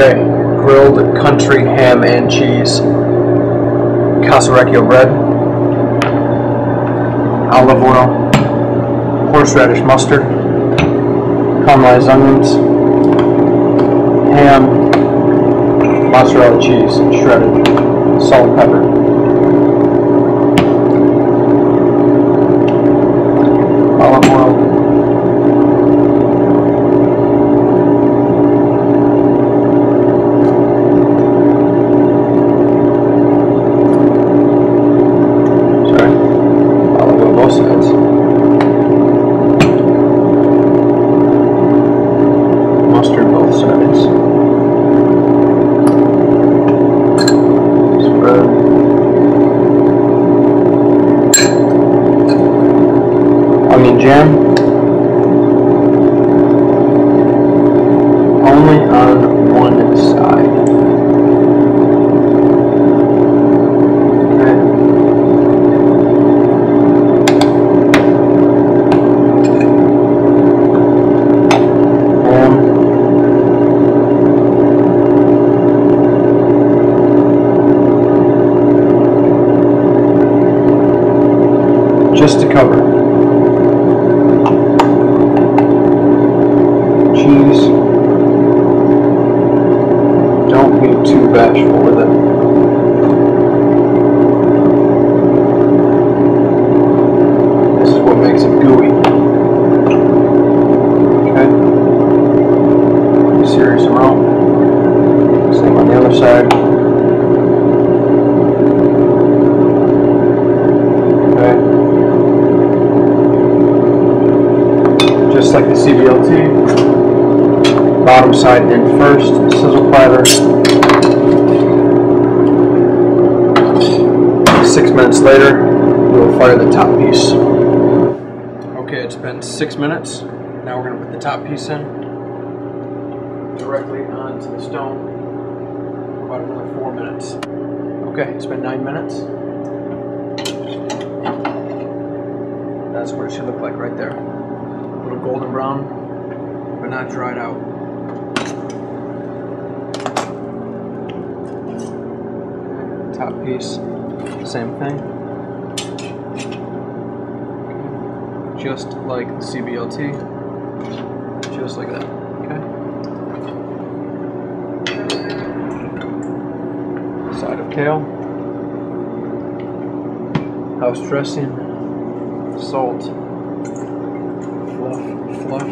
Okay, grilled country ham and cheese, Casarecchio bread, olive oil, horseradish mustard, caramelized onions, ham, mozzarella cheese, shredded, salt and pepper. Olive oil, both sides. Mustard both sides. Spread. Onion jam. Only on one side. Just to cover. Cheese. Don't be too bashful with it. This is what makes it gooey. Okay. Serious amount. Same on the other side. Okay. Just like the CBLT, bottom side in first, sizzle platter. 6 minutes later, we'll fire the top piece. Okay, it's been 6 minutes. Now we're going to put the top piece in directly onto the stone. About another 4 minutes. Okay, it's been 9 minutes. That's what it should look like right there. A little golden brown, but not dried out. Top piece, same thing. Just like the CBLT, just like that. Okay. Side of kale, house dressing, salt. Fluff.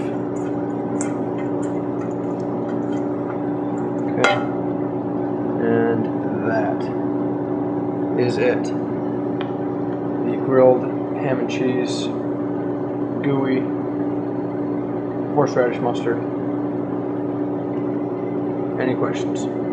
Okay. And that is it. The grilled ham and cheese, gooey, horseradish mustard. Any questions?